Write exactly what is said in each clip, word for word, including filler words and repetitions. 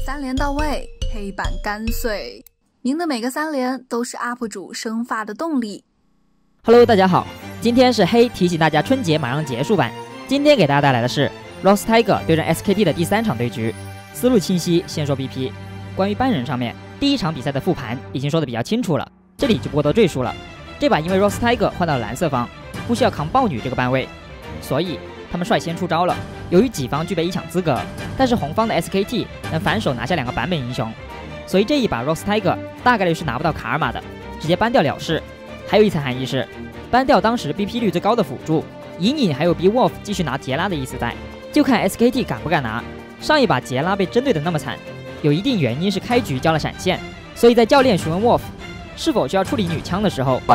三连到位，黑板干碎。您的每个三连都是 U P 主生发的动力。 Hello， 大家好，今天是黑提醒大家春节马上结束版。今天给大家带来的是 Ross Tiger 对阵 S K T 的第三场对局。思路清晰，先说 B P。关于班人上面，第一场比赛的复盘已经说的比较清楚了，这里就不多赘述了。这把因为 Ross Tiger 换到了蓝色方，不需要扛豹女这个班位，所以他们率先出招了。由于己方具备一抢资格，但是红方的 S K T 能反手拿下两个版本英雄，所以这一把 Ross Tiger 大概率是拿不到卡尔玛的，直接ban掉了事。还有一层含义是ban掉当时 B P 率最高的辅助，隐隐还有 B Wolf 继续拿杰拉的意思在，就看 S K T 敢不敢拿。上一把杰拉被针对的那么惨，有一定原因是开局交了闪现，所以在教练询问 Wolf 是否需要处理女枪的时候，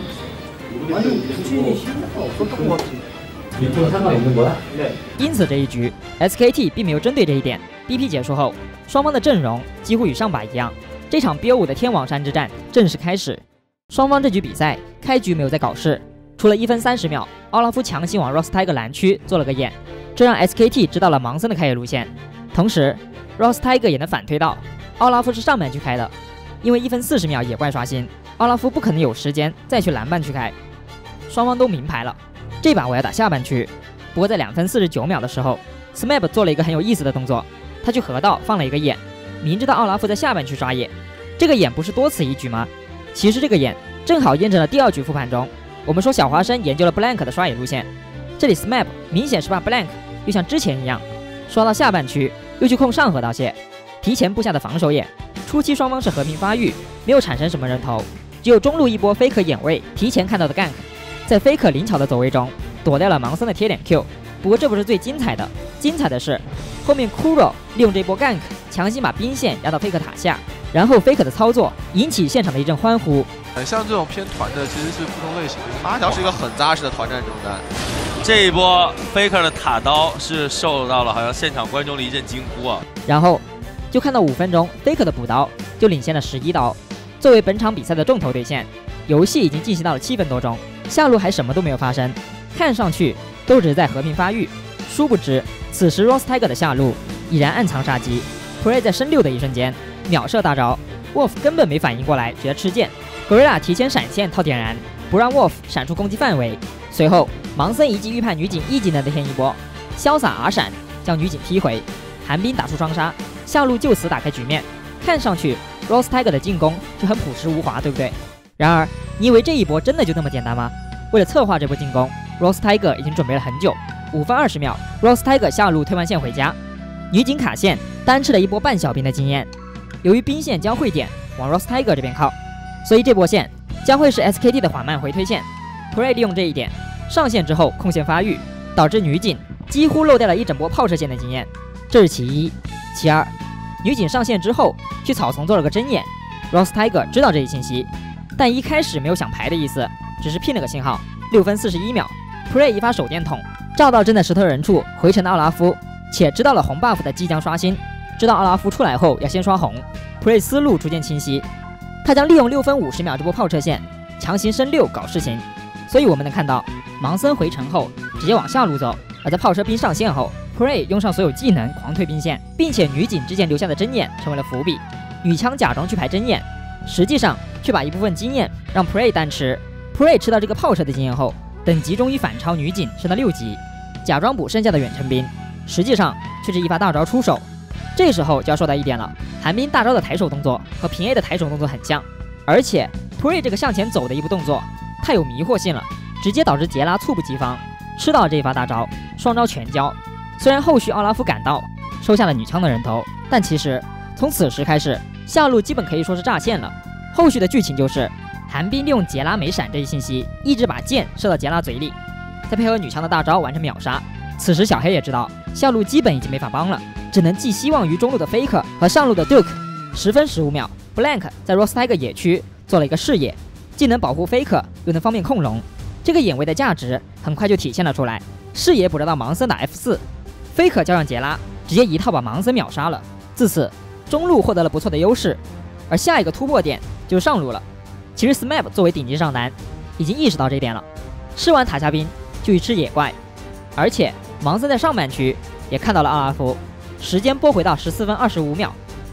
因此这一局 S K T 并没有针对这一点。 B P 结束后，双方的阵容几乎与上把一样，这场 B O 五的天王山之战正式开始。双方这局比赛开局没有在搞事，除了一分三十秒，奥拉夫强行往 Ross Tiger 蓝区做了个眼，这让 S K T 知道了盲僧的开野路线。同时 Ross Tiger 也能反推到奥拉夫是上半区开的，因为一分四十秒野怪刷新，奥拉夫不可能有时间再去蓝半区开。双方都明牌了，这把我要打下半区。不过在两分四十九秒的时候 ，S M A P 做了一个很有意思的动作，他去河道放了一个眼，明知道奥拉夫在下半区刷野，这个眼不是多此一举吗？其实这个眼正好验证了第二局复盘中，我们说小花生研究了 Blank 的刷野路线，这里 S M A P 明显是把 Blank 又像之前一样刷到下半区，又去控上河道线，提前布下的防守眼。初期双方是和平发育，没有产生什么人头，只有中路一波 Faker 眼位提前看到的 gank， 在 Faker 灵巧的走位中躲掉了盲僧的贴脸 Q。不过这不是最精彩的，精彩的是后面 Kuro 利用这波 gank 强行把兵线压到 Faker 塔下，然后 Faker 的操作引起现场的一阵欢呼。 像这种偏团的其实是不同类型的，八条是一个很扎实的团战中单。 这一波 Faker 的塔刀是受到了好像现场观众的一阵惊呼啊， 然后就看到五分钟 Faker 的补刀就领先了十一刀。作为本场比赛的重头对线，游戏已经进行到了七分多钟，下路还什么都没有发生，看上去都只是在和平发育。殊不知此时 Ross Tiger 的下路已然暗藏杀机， Prey 在升六的一瞬间秒射大招， Wolf 根本没反应过来，直接吃剑。 Gorilla 提前闪现套点燃，不让 Wolf 闪出攻击范围。随后盲僧一记预判女警一技能的添一波，潇洒 R 闪将女警踢回，寒冰打出双杀，下路就此打开局面。看上去 Ross Tiger 的进攻就很朴实无华，对不对？然而你以为这一波真的就那么简单吗？为了策划这波进攻， Ross Tiger 已经准备了很久。五分二十秒 Ross Tiger 下路推完线回家，女警卡线单吃了一波半小兵的经验。由于兵线交汇点往 Ross Tiger 这边靠，所以这波线将会是 S K T 的缓慢回推线。 Prey 利用这一点上线之后控线发育，导致女警几乎漏掉了一整波炮车线的经验，这是其一。其二，女警上线之后去草丛做了个针眼， Ross Tiger 知道这一信息，但一开始没有想排的意思，只是拼了个信号。六分四十一秒 Prey 一发手电筒照到正在石头人处回城的奥拉夫，且知道了红 buff 的即将刷新，知道奥拉夫出来后要先刷红。 Prey 思路逐渐清晰，他将利用六分五十秒这波炮车线强行升六搞事情。所以我们能看到盲僧回城后直接往下路走，而在炮车兵上线后 Prey 用上所有技能狂推兵线，并且女警之前留下的针眼成为了伏笔。女枪假装去排针眼，实际上却把一部分经验让 Prey 单吃。 Prey 吃到这个炮车的经验后，等级终于反超女警升到六级，假装补剩下的远程兵，实际上却是一发大招出手。这时候就要说到一点了，寒冰大招的抬手动作和平 A 的抬手动作很像，而且 Prey 这个向前走的一步动作太有迷惑性了，直接导致杰拉猝不及防，吃到了这一发大招，双招全交。虽然后续奥拉夫赶到收下了女枪的人头，但其实从此时开始下路基本可以说是炸线了。后续的剧情就是寒冰利用杰拉没闪这一信息，一直把剑射到杰拉嘴里，再配合女枪的大招完成秒杀。此时小黑也知道下路基本已经没法帮了，只能寄希望于中路的 Faker 和上路的 Duke。 十分十五秒 Blank 在 Ross Tiger 野区做了一个视野，既能保护 Faker 又能方便控龙，这个眼位的价值很快就体现了出来。视野捕捉到盲僧打 F 四， Faker 交上杰拉，直接一套把盲僧秒杀了。自此中路获得了不错的优势，而下一个突破点就是上路了。其实 S M A P 作为顶级上单已经意识到这一点了，吃完塔下兵就去吃野怪，而且盲僧在上半区也看到了奥拉夫，时间拨回到十四分二十五秒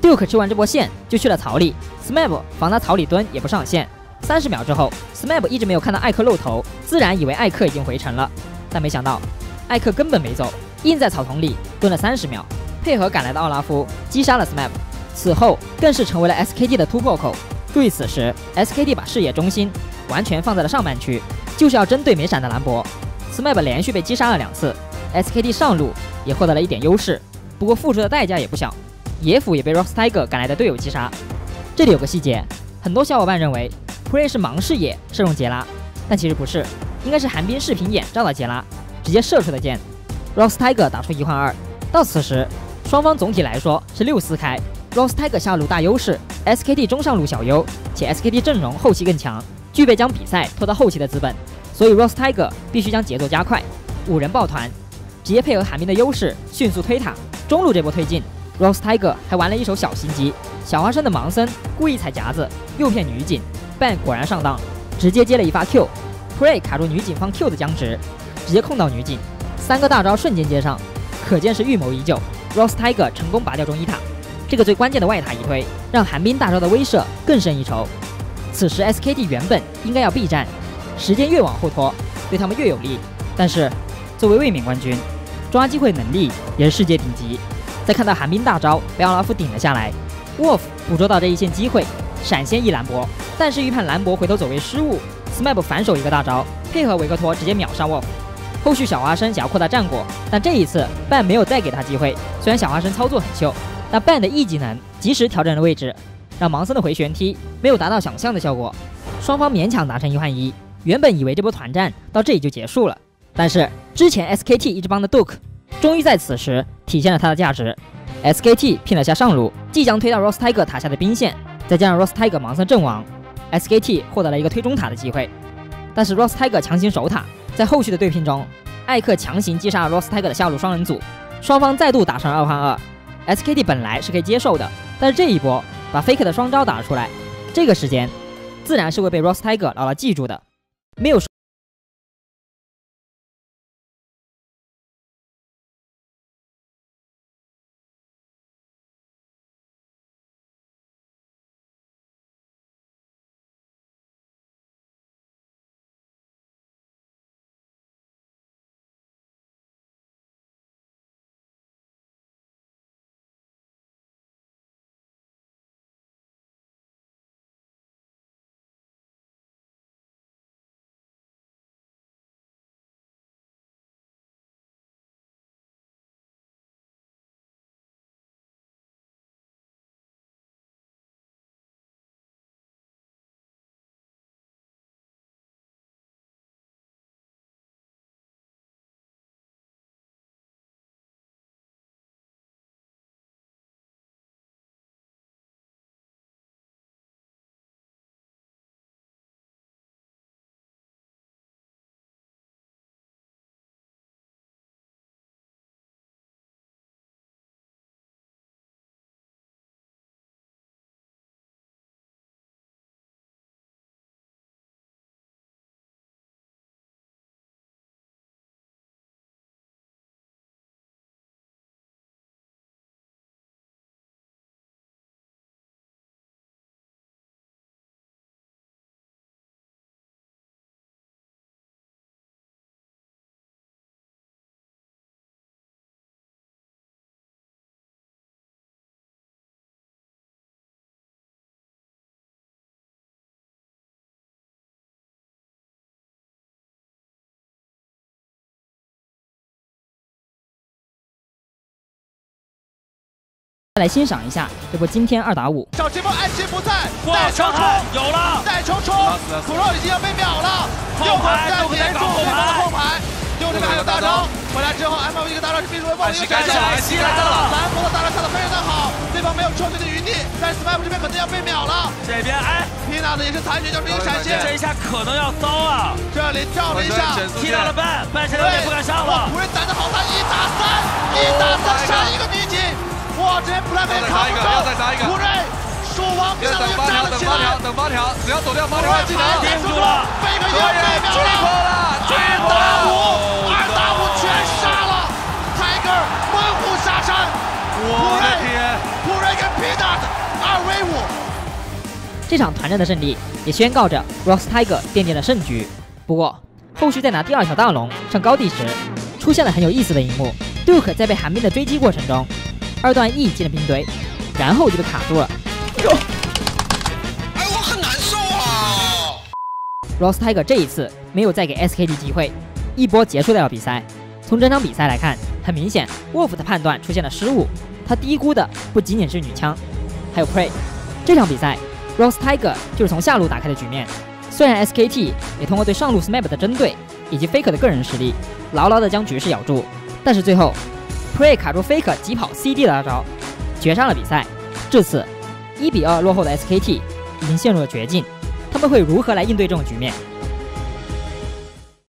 Duke 吃完这波线就去了草里 ，Smeb 防他草里蹲也不上线。三十秒之后 ，Smeb 一直没有看到艾克露头，自然以为艾克已经回城了，但没想到艾克根本没走，硬在草丛里蹲了三十秒，配合赶来的奥拉夫击杀了 Smeb。此后更是成为了 S K T 的突破口。注意此时 S K T 把视野中心完全放在了上半区，就是要针对没闪的兰博。Smeb 连续被击杀了两次 ，S K T 上路也获得了一点优势，不过付出的代价也不小。野辅也被 Rox Tiger 赶来的队友击杀。这里有个细节，很多小伙伴认为 Prey 是盲视野射中杰拉，但其实不是，应该是寒冰视频眼照到杰拉，直接射出的箭。Rox Tiger 打出一换二，到此时双方总体来说是六四开。Rox Tiger 下路大优势 ，S K T 中上路小优，且 S K T 阵容后期更强，具备将比赛拖到后期的资本，所以 Rox Tiger 必须将节奏加快，五人抱团，直接配合寒冰的优势迅速推塔。中路这波推进 ，Rox Tiger 还玩了一手小心机，小花生的盲僧故意踩夹子，诱骗女警 ，Ban 果然上当，直接接了一发 Q，Prey 卡住女警方 Q 的僵直，直接控到女警，三个大招瞬间接上，可见是预谋已久。Rox Tiger 成功拔掉中一塔。这个最关键的外塔一推，让寒冰大招的威慑更胜一筹。此时 S K T 原本应该要避战，时间越往后拖，对他们越有利。但是作为卫冕冠军，抓机会能力也是世界顶级。在看到寒冰大招被奥拉夫顶了下来 ，Wolf 捕捉到这一线机会，闪现一兰博，但是预判兰博回头走位失误 ，Smeb 反手一个大招，配合维克托直接秒杀 Wolf。后续小花生想要扩大战果，但这一次 Ban 没有再给他机会。虽然小花生操作很秀，但 Ban 的 E 技能及时调整了位置，让盲僧的回旋踢没有达到想象的效果。双方勉强达成一换一，原本以为这波团战到这里就结束了，但是之前 S K T 一直帮的 Duke 终于在此时体现了他的价值。S K T 拼了下上路，即将推到 Rox Tiger 塔下的兵线，再加上 Rox Tiger 盲僧阵亡 ，S K T 获得了一个推中塔的机会。但是 Rox Tiger 强行守塔，在后续的对拼中，艾克强行击杀了 Rox Tiger 的下路双人组，双方再度打成二换二。S K T 本来是可以接受的，但是这一波把 Faker 的双招打出来，这个时间自然是会被 Rox Tiger 牢牢记住的。没有再来欣赏一下这波惊天二打五。 找这波安心不在， 再冲冲有了， 再冲冲，苦肉已经要被秒了， 后排再连住对方的后排，右这边还有大招，回来之后 M L 一个大招是必须会爆的一个闪现， 袭来了， 蓝博的大招下的非常的好，对方没有撤退的余地，但是 Smeb 这边可能要被秒了， 这边哎 ，Pina 的也是残血，就是一个闪现， 这一下可能要糟啊， 这里跳了一下， 踢到了半，半身有点不敢上了， 普瑞胆子好大，一打三，一打三杀一个女警。哇！这边普莱没扛不住，普瑞鼠王跟他们站了起来， 等八条，只要躲掉八条技能， 盯住了，贝克又被秒了，二打五，二打五全杀了 ，Tiger 猛虎下山，普瑞，普瑞跟皮达这场团战的胜利也宣告着 Rox Tiger 奠定了胜局。不过，后续在拿第二条大龙上高地时，出现了很有意思的一幕。Duke 在被寒冰的追击过程中，二段 E 进了冰堆，然后就被卡住了。 哎，我很难受啊 ！Rox Tiger 这一次没有再给 S K T 机会，一波结束掉了比赛。从整场比赛来看，很明显 Wolf 的判断出现了失误，他低估的不仅仅是女枪，还有 Prey。这场比赛 Rox Tiger 就是从下路打开的局面。虽然 S K T 也通过对上路 Smap 的针对以及 Faker 的个人实力，牢牢地将局势咬住，但是最后 Prey 卡住 Faker 疾跑 C D 的大招，绝杀了比赛。至此一比二落后的 S K T 已经陷入了绝境，他们会如何来应对这种局面？